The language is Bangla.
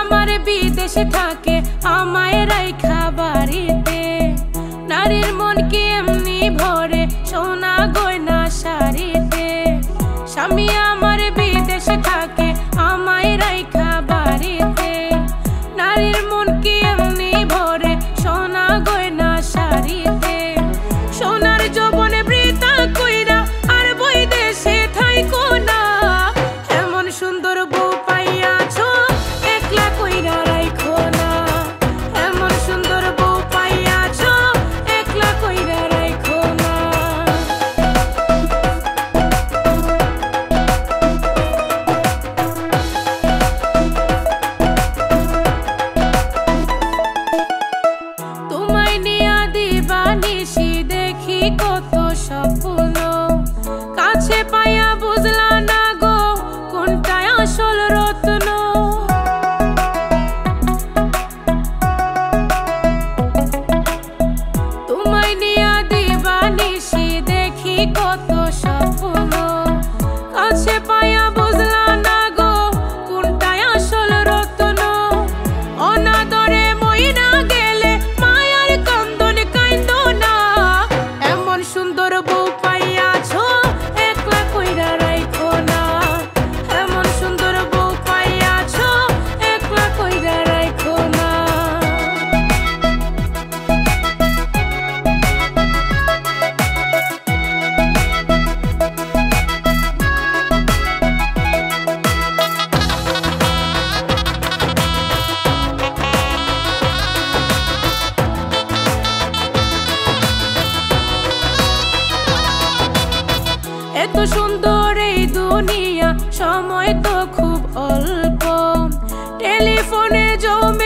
আমার বিদেশে থাকে আমায় রাইখা বাড়িতে। নারীর মন কি এমনি ভরে সোনা গয়না শাড়িতে। স্বামী আমার বিদেশে থাকে আমায় রাইখা বাড়িতে। নারীর মন কি এমনি ভরে সোনা গয়না শাড়িতে। সোনার যৌবনে বৃথা কইরা আর বৈদেশে থাইকো না। এমন সুন্দর বউ পাইয়াছো একলা কইরা রাইখো না। এমন সুন্দর বউ পাইয়াছো একলা কইরা রাইখো না। তোমায় নিয়া দিবানিশি দেখি কত স্বপ্ন। কাছে পাইয়া বুঝলা না গো কোনটাই আসল রত্ন। তোমায় নিয়া দিবানিশি দেখি কত স্বপ্ন। কাছে পাইয়া বুঝলা না গো কোনটাই আসল রত্ন। অনাদরে মইনা গেলে মায়ার কান্দন কাইন্দো না। এমন সুন্দর বউ পাইয়াছো একলা কইরা রাইখো না। এমন সুন্দর বউ পাইয়াছো একলা কইরা রাইখো না। এত সুন্দর এই দুনিয়া সময় তো খুব অল্প। টেলিফোনে জমে